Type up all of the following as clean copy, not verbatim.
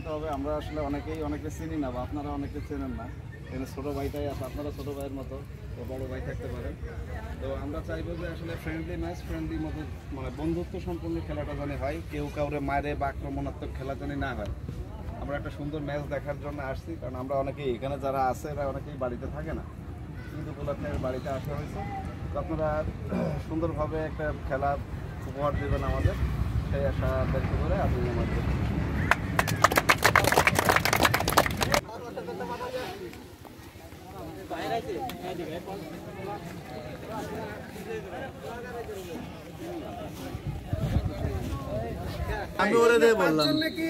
শুনতে হবে। আমরা আসলে অনেকে চিনি না বা আপনারা অনেকে চেনেন না। এখানে ছোটো ভাইটাই আছে, আপনারা ছোটো ভাইয়ের মতো তো বড় ভাই থাকতে পারেন। তো আমরা চাইবো যে আসলে ফ্রেন্ডলি ম্যাচ, ফ্রেন্ডলি মতো মানে বন্ধুত্ব সম্পন্ন খেলাটা জানি হয়, কেউ কাউরে মারে বা আক্রমণাত্মক খেলা জানি না হয়। আমরা একটা সুন্দর ম্যাচ দেখার জন্য আসছি, কারণ আমরা অনেকেই এখানে যারা আছে এরা অনেকেই বাড়িতে থাকে না, কিন্তু উপলক্ষে বাড়িতে আসা হয়েছে। তো আপনারা সুন্দরভাবে একটা খেলা উপহার দেবেন আমাদের, সেই আশা ব্যক্ত করে আপনি আমাদের আমি ওরে দিয়ে বললাম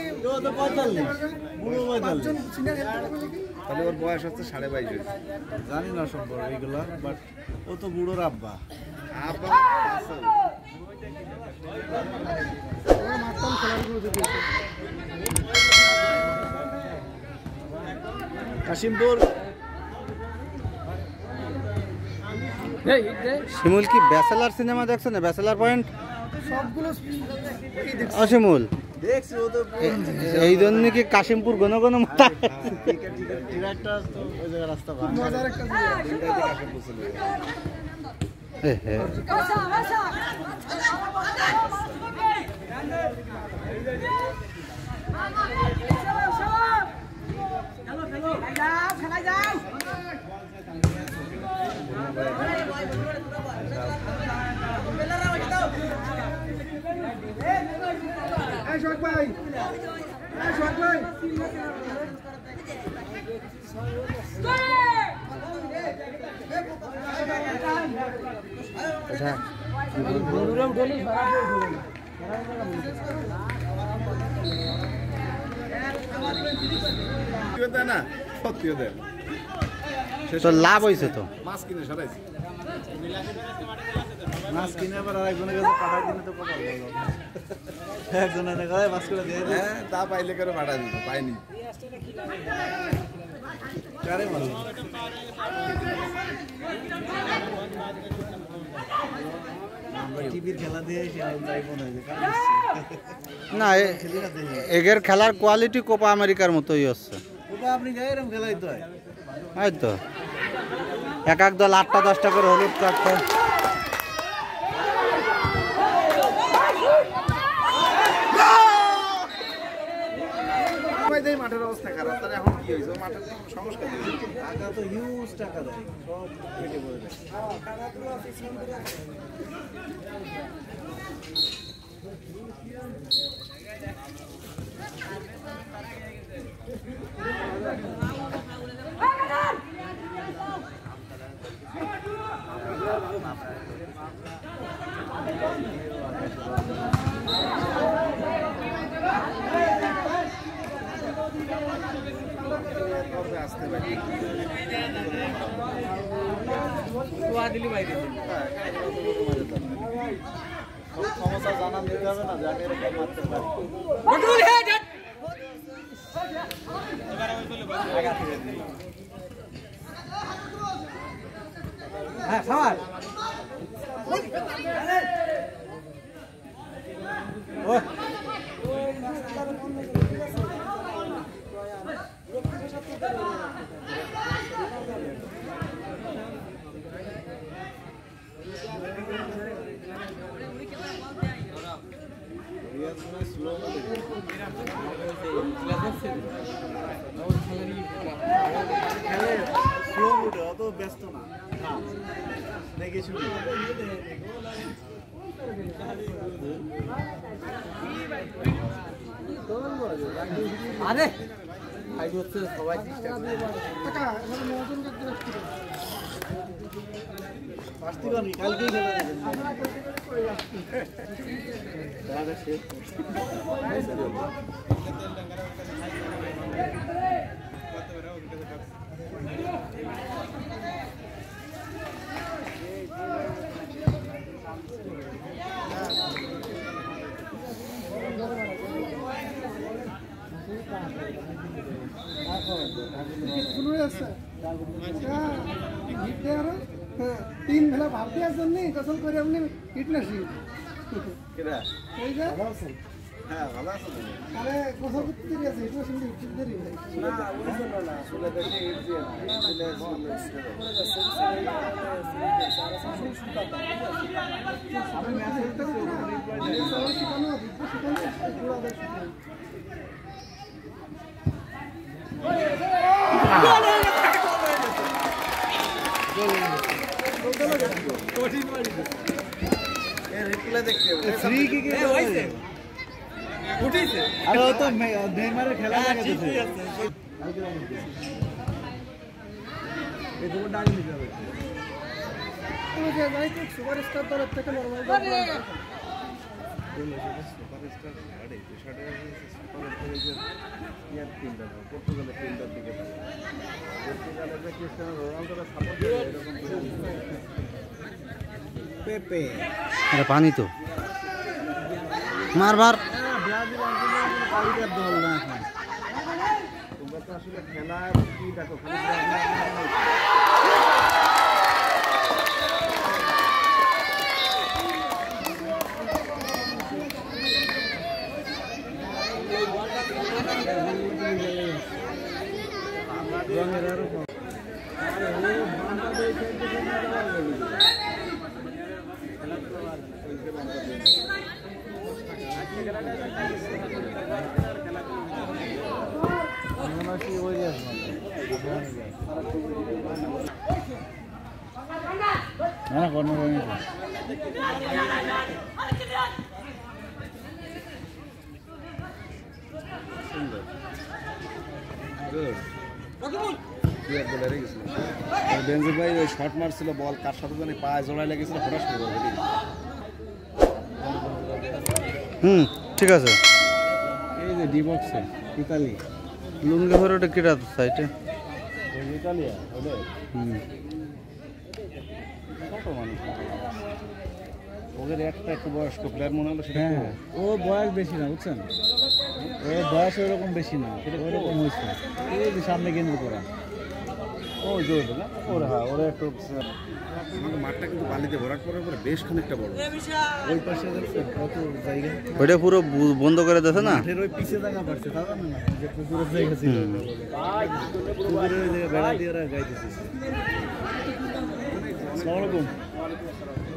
তাহলে ওর বয়স হচ্ছে 22.5। জানি না সম্পর্ক এইগুলা, বাট ও তো বুড়োর আব্বা। কাশিমপুর শিমুল কি ব্যাচেলার সিনেমা দেখছো না? ব্যাচেলার পয়েন্ট শিমুল দেখছি, ও তো এই জন্য কি কাশিমপুর ঘন ঘন মাথা রাস্তা না, সত্যিও দেয় তো লাভ হয়েছে তো। মাছ কিনে সরাইছি, মাছ কিনে আবার আরেকজনের কাছে পাঠাই দিলে তো কপাল ভালো। একজনের কাছে মাছ করে দিয়ে দেয়। হ্যাঁ তা পাইলে করে পাঠা দিত, পাইনি কারে ভালো টিভির খেলা দিয়ে না, এগের খেলার কোয়ালিটি কোপা আমেরিকার মতোই হচ্ছে। আপনি যাই এরকম খেলাই তো হয়। এই তো এক এক দল 8টা 10টা করে হলুদ কার্ডটা। মাঠের অবস্থা খারাপ, তাহলে এখন কি হয়েছে? মাঠের সংস্কার টাকা তো হিউজ টাকা দেয়, সব কেটে পড়ে দেয়। আসতে পারি ক্ষমতা জানান দিতে হবে না, যাকে এরকম মারতে পারি। হ্যাঁ খাবার স্লো মুডে, অত ব্যস্ত না, দেখে শুনি। আরে হচ্ছে সবাই চেষ্টা করে। কালকেই খেলা দেখেন। तीन भेला भाबते आছেন নি গোসল করে আপনি ফিটনেস হ্যাঁ ভালো আছে তো? আরে কথা করতে দেরি আছে এটা শুনতে একটু দেরি ভাই না ওই জন্য না আসলে বেশি হিট দিয়ে না হিট দিলে আমি মেসেজ দিতেছি ওখানে রিপ্লাই দেয় না। সবাই শিখানো দিতে শিখানো পুরো আদায় শিখানো এর রিপ্লাই দেখতে হবে ফ্রি কি কি হইছে উঠিছে আরে ও তো নেইমারের খেলা লাগাইছে এই দুটো ডাক নিতে হবে তুমি যে ভাই তো সুপারস্টার দলের থেকে নরমাল সুপারস্টার আরে পেশাটা সুপারস্টার যে ইয়ার টিমটা পর্তুগালের টিমটার দিকে থাকে পর্তুগালের যে ক্রিস্টিয়ানো রোনালদোকে সাপোর্ট করে এরকম পেপে এটা পানি তো মারবার ব্রাজিল আর্জেন্টিনা কালিকার দল না এখন তোমরা তো আসলে খেলার কি দেখো খালি রঙের আরো না কোনো সুন্দর গুড ক্লিয়ার বলে রেখেছিল বেনজির ভাই ওই শট মারছিল বল কার সাথে জানি পায়ে জড়াই লেগেছিল হঠাৎ করে বল ঠিক আছে এই যে ডি বক্সে ইতালি লুঙ্গি ভরে ওটা কিরা সাইটে ইতালিয়া হবে কত মানুষ ওদের একটা একটু বয়স্ক প্লেয়ার মনে হলো সেটা হ্যাঁ ও বয়স বেশি না বুঝছেন ওর বয়স ওরকম বেশি না ওরকম হয়েছে এই যে সামনে কেন্দ্র করা ও জোর না ওরা হ্যাঁ ওরা একটু মাঠটা কিন্তু বালিতে ভরাট করার পরে বেশ খানিকটা বড় ওই পাশে দেখছেন কত জায়গা ওইটা পুরো বন্ধ করে দিয়েছে না মাঠের ওই পিছে জায়গা পাচ্ছে তা জানেন না যে পুকুরের জায়গা ছিল পুকুরের ওই জায়গা বেড়া দিয়ে ওরা গাইতেছে আসসালামু আলাইকুম